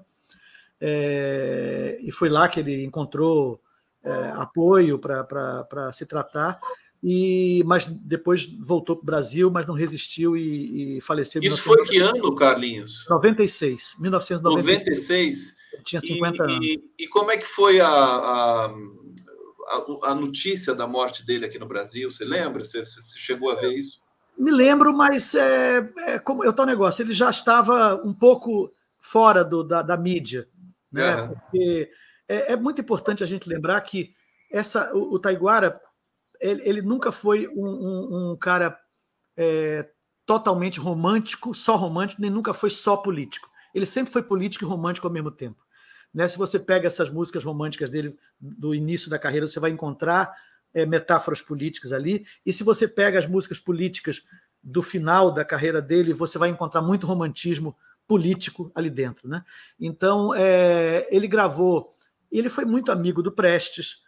e foi lá que ele encontrou apoio para se tratar, mas depois voltou para o Brasil, mas não resistiu e faleceu. Isso foi que ano, Carlinhos? 1996. Ele tinha 50 anos. E como é que foi a notícia da morte dele aqui no Brasil? Você lembra? Você chegou a ver isso? Me lembro, mas como é o tal negócio, ele já estava um pouco fora da mídia, né? Porque é muito importante a gente lembrar que o Taiguara, ele nunca foi um cara totalmente romântico, nem nunca foi só político. Ele sempre foi político e romântico ao mesmo tempo. Né? Se você pega essas músicas românticas dele do início da carreira, você vai encontrar metáforas políticas ali, e se você pega as músicas políticas do final da carreira dele, você vai encontrar muito romantismo político ali dentro. Né? Então, ele gravou, ele foi muito amigo do Prestes,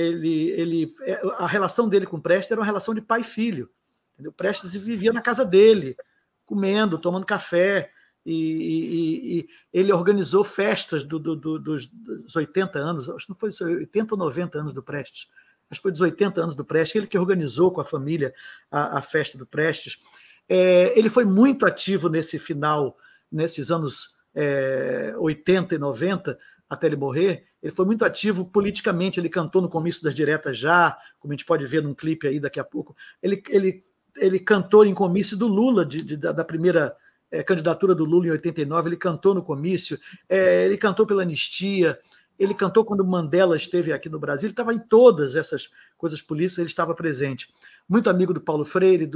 a relação dele com o Prestes era uma relação de pai e filho. Entendeu? O Prestes vivia na casa dele, comendo, tomando café, e ele organizou festas dos 80 anos, acho que não foi 80 ou 90 anos do Prestes, acho que foi dos 80 anos do Prestes, ele que organizou com a família a festa do Prestes. Ele foi muito ativo nesses anos 80 e 90, até ele morrer. Ele foi muito ativo politicamente, ele cantou no Comício das Diretas já, como a gente pode ver num clipe aí daqui a pouco. Ele ele cantou em comício do Lula, da primeira candidatura do Lula em 89, ele cantou no comício, ele cantou pela anistia, ele cantou quando Mandela esteve aqui no Brasil, ele estava em todas essas coisas políticas, ele estava presente. Muito amigo do Paulo Freire,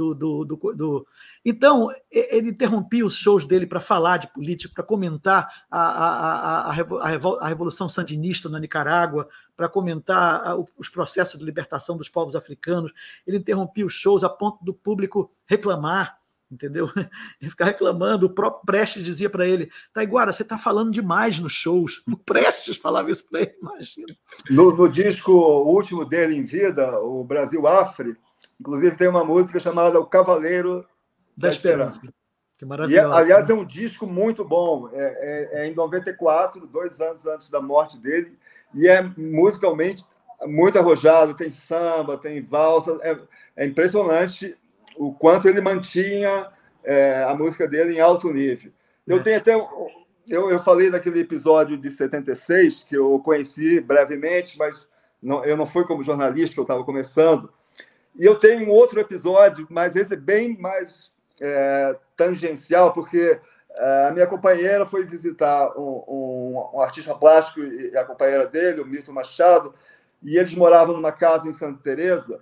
Então, ele interrompia os shows dele para falar de política, para comentar a Revolução Sandinista na Nicarágua, para comentar os processos de libertação dos povos africanos. Ele interrompia os shows a ponto do público reclamar, entendeu? Ele ficava reclamando. O próprio Prestes dizia para ele: Taiguara, você está falando demais nos shows. O Prestes falava isso para ele, imagina. No disco último dele em vida, o Brasil Afre, inclusive tem uma música chamada O Cavaleiro da Esperança. Que maravilhoso. Aliás, é um disco muito bom. É em 94, 2 anos antes da morte dele, e é musicalmente muito arrojado, tem samba, tem valsa. É impressionante o quanto ele mantinha a música dele em alto nível. Eu falei daquele episódio de 76, que eu conheci brevemente, mas eu não fui como jornalista, que eu estava começando. E eu tenho um outro episódio, mas esse é bem mais tangencial, porque a minha companheira foi visitar um artista plástico e a companheira dele, o Milton Machado, e eles moravam numa casa em Santa Teresa,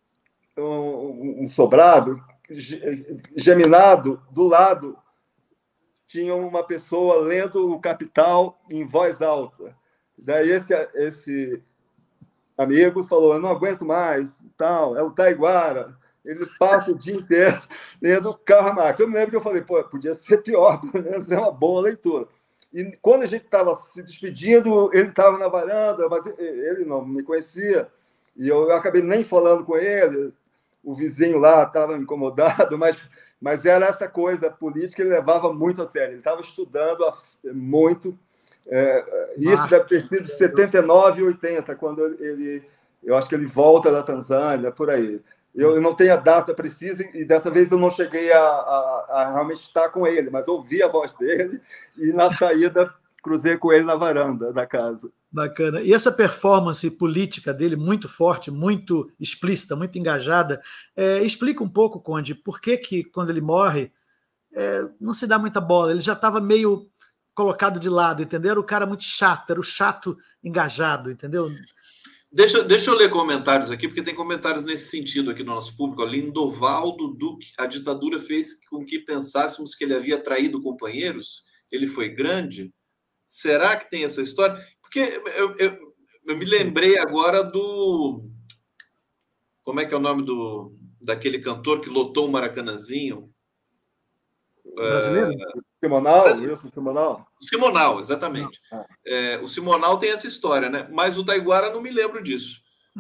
um sobrado, geminado, do lado tinha uma pessoa lendo o Capital em voz alta. Daí esse amigo falou: eu não aguento mais, tal, é o Taiguara, ele passa o dia inteiro lendo Karl Marx. Eu me lembro que eu falei: pô, podia ser pior, pelo menos é uma boa leitura. E quando a gente estava se despedindo, ele estava na varanda, mas ele não me conhecia, e eu acabei nem falando com ele. O vizinho lá estava incomodado, mas era essa coisa política, ele levava muito a sério. Ele estava estudando muito. Isso deve ter sido 79, 80, quando eu acho que ele volta da Tanzânia, por aí. Eu não tenho a data precisa, e dessa vez eu não cheguei a realmente estar com ele, mas ouvi a voz dele, e na saída cruzei com ele na varanda da casa. Bacana. E essa performance política dele, muito forte, muito explícita, muito engajada, explica um pouco, Conde, por que quando ele morre não se dá muita bola. Ele já estava meio colocado de lado, entendeu? Era o cara muito chato, era o chato engajado, entendeu? Deixa eu ler comentários aqui, porque tem comentários nesse sentido aqui no nosso público. Lindovaldo Duque: a ditadura fez com que pensássemos que ele havia traído companheiros, ele foi grande. Será que tem essa história? Porque eu me lembrei agora do... Como é que é o nome daquele cantor que lotou o Maracanãzinho? Brasileiro? Simonal? Wilson Simonal? O Simonal, exatamente. O Simonal tem essa história, né? Mas o Taiguara não me lembro disso.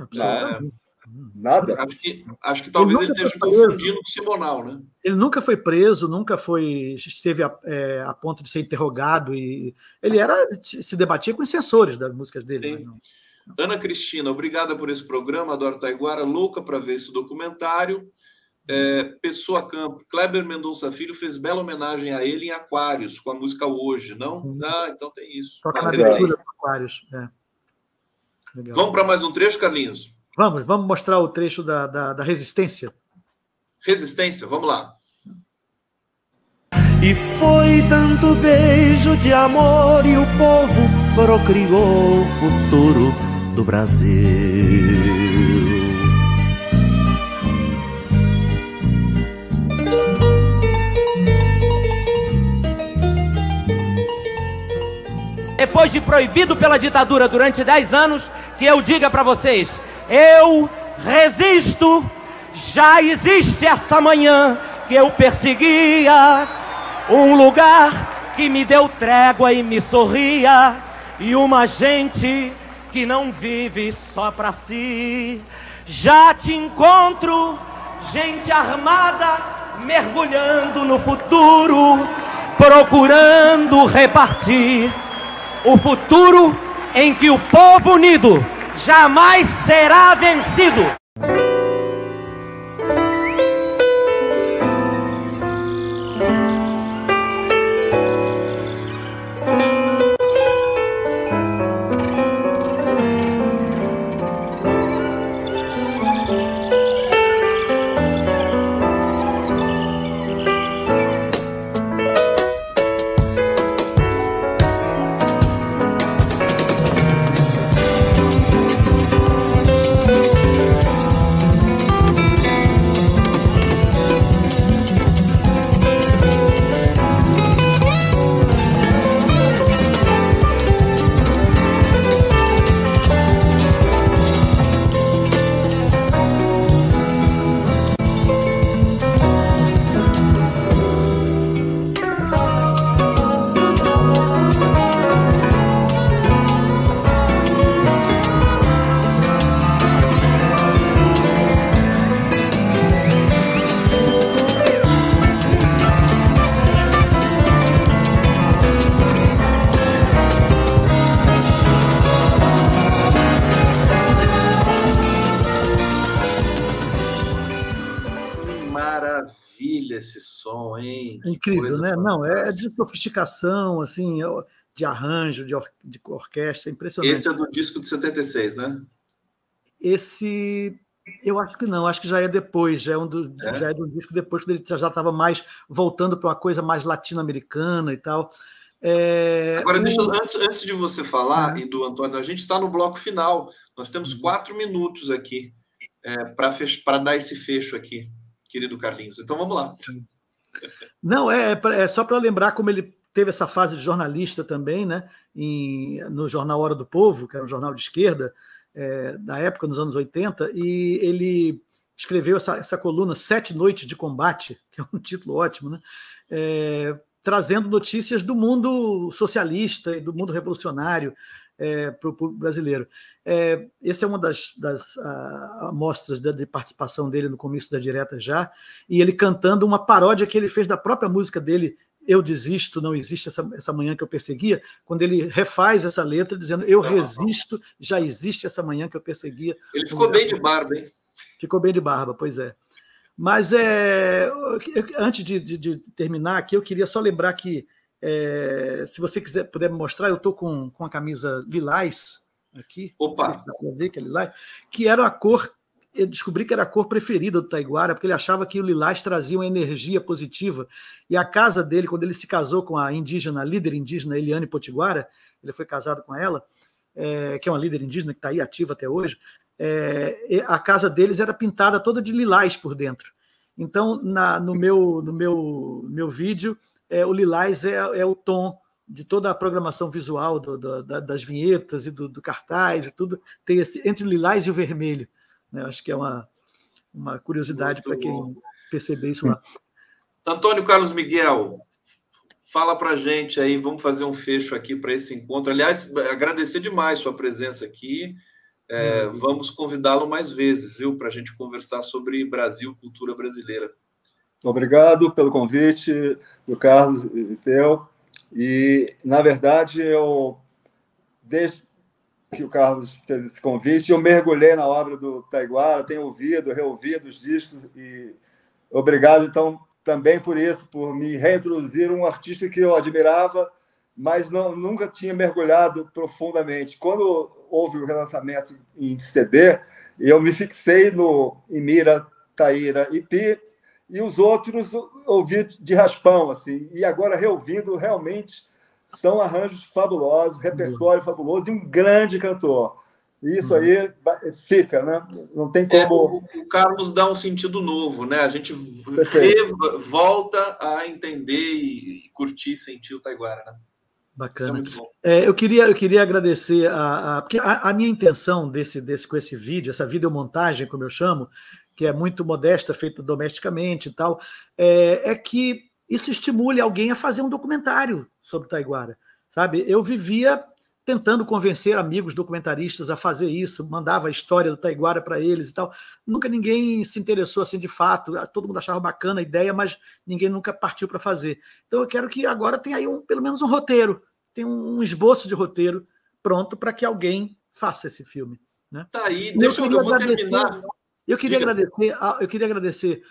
Nada? Acho que talvez ele esteja confundindo com o Simonal, né? Ele nunca foi preso, nunca esteve a ponto de ser interrogado, e ele se debatia com os censores das músicas dele. Sim. Ana Cristina: obrigada por esse programa, adoro Taiguara, louca para ver esse documentário. Pessoa Campo: Kleber Mendonça Filho fez bela homenagem a ele em Aquários, com a música Hoje, não? Então tem isso. Toca na abertura do Aquários. Legal. Vamos para mais um trecho, Carlinhos? Vamos mostrar o trecho da Resistência. Resistência, vamos lá. E foi tanto beijo de amor e o povo procriou o futuro do Brasil. Depois de proibido pela ditadura durante 10 anos, que eu diga para vocês: eu resisto. Já existe essa manhã que eu perseguia um lugar que me deu trégua e me sorria, e uma gente que não vive só pra si. Já te encontro, gente armada, mergulhando no futuro, procurando repartir o futuro em que o povo unido jamais será vencido. maravilha esse som, hein? É incrível, né? Não, é de sofisticação, assim, de arranjo, de orquestra, é impressionante. Esse é do disco de 76, né? Esse, eu acho que não, acho que já é depois, já é de um disco depois, quando ele já estava mais voltando para uma coisa mais latino-americana e tal. Agora, antes de você falar, e do Antônio, a gente está no bloco final. Nós temos 4 minutos aqui para dar esse fecho aqui, querido Carlinhos. Então, vamos lá. Não, é só para lembrar como ele teve essa fase de jornalista também, né? No jornal Hora do Povo, que era um jornal de esquerda, da época, nos anos 80, e ele escreveu essa coluna 7 Noites de Combate, que é um título ótimo, né? Trazendo notícias do mundo socialista e do mundo revolucionário para o público brasileiro. Essa é uma das amostras de participação dele no Comício da Direta Já, e ele cantando uma paródia que ele fez da própria música dele, Eu Desisto, Não Existe essa Manhã que Eu Perseguia, quando ele refaz essa letra dizendo eu resisto, já existe essa manhã que eu perseguia. Ele ficou bem de barba, hein? Ficou bem de barba, pois é. Mas antes de terminar aqui, eu queria só lembrar que, se você puder me mostrar, eu estou com a camisa lilás aqui. Opa! Não sei se dá para ver que é lilás, que era a cor. Eu descobri que era a cor preferida do Taiguara, porque ele achava que o lilás trazia uma energia positiva. E a casa dele, quando ele se casou com a líder indígena Eliane Potiguara, ele foi casado com ela, que é uma líder indígena que está aí ativa até hoje, a casa deles era pintada toda de lilás por dentro. Então, no meu vídeo, o lilás é o tom de toda a programação visual das vinhetas e do cartaz e tudo, tem entre o lilás e o vermelho. Né? Acho que é uma curiosidade para quem perceber isso lá. Antônio Carlos Miguel, fala para a gente aí, vamos fazer um fecho aqui para esse encontro. Aliás, agradecer demais sua presença aqui. Vamos convidá-lo mais vezes, viu, para a gente conversar sobre Brasil, cultura brasileira. Obrigado pelo convite, do Carlos e teu. E, na verdade, desde que o Carlos fez esse convite, eu mergulhei na obra do Taiguara, tenho reouvido os discos, e obrigado, então, também por isso, por me reintroduzir um artista que eu admirava, mas nunca tinha mergulhado profundamente. Quando houve o relançamento em CD, eu me fixei no Imira, Taíra e Pi, e os outros ouvi de raspão, assim, e agora reouvindo, realmente são arranjos fabulosos, repertório fabuloso e um grande cantor. Isso aí fica, né? Não tem como... O Carlos dá um sentido novo, né? A gente volta a entender e curtir e sentir o Taiguara, né? Bacana. Isso é muito bom. Eu queria agradecer porque a minha intenção com esse vídeo, essa videomontagem, como eu chamo, que é muito modesta, feita domesticamente e tal, é que isso estimule alguém a fazer um documentário sobre o Taiguara, sabe? Eu vivia tentando convencer amigos documentaristas a fazer isso, mandava a história do Taiguara para eles e tal. Nunca ninguém se interessou assim de fato, todo mundo achava bacana a ideia, mas ninguém nunca partiu para fazer. Então eu quero que agora tenha aí pelo menos um roteiro, tem um esboço de roteiro pronto para que alguém faça esse filme. Né? Tá aí, eu vou terminar. Eu queria agradecer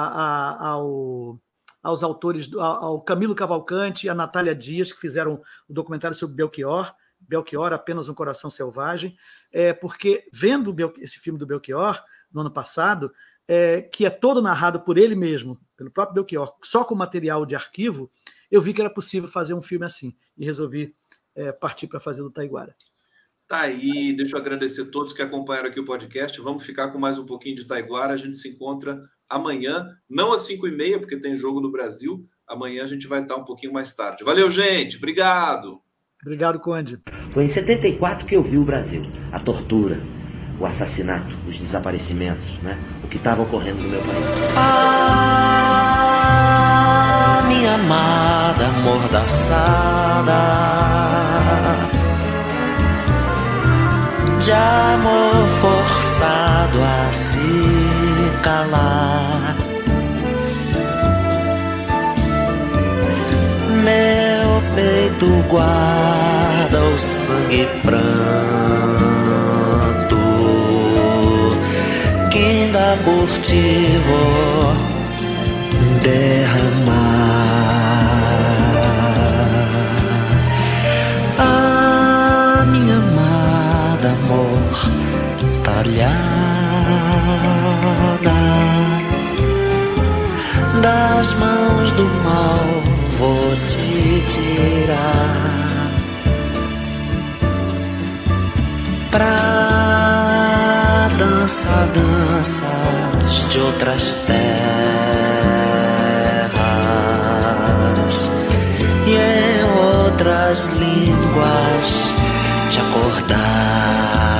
aos autores, ao Camilo Cavalcante e à Natália Dias, que fizeram o documentário sobre Belchior, Apenas um Coração Selvagem, porque vendo esse filme do Belchior, no ano passado, que é todo narrado por ele mesmo, pelo próprio Belchior, só com material de arquivo, eu vi que era possível fazer um filme assim, e resolvi partir para fazer do Taiguara. Tá aí, deixa eu agradecer a todos que acompanharam aqui o podcast. Vamos ficar com mais um pouquinho de Taiguara. A gente se encontra amanhã, não às 5h30, porque tem jogo no Brasil. Amanhã a gente vai estar um pouquinho mais tarde. Valeu, gente. Obrigado. Obrigado, Conde. Foi em 74 que eu vi o Brasil. A tortura, o assassinato, os desaparecimentos, né? O que estava ocorrendo no meu país. Ah, minha amada amordaçada, de amor forçado a se calar. Meu peito guarda o sangue pranto que ainda curtivo derramar. Ah, minha amada, amor, talhada das mãos do mal, vou te tirar pra dançar danças de outras terras e em outras línguas te acordar.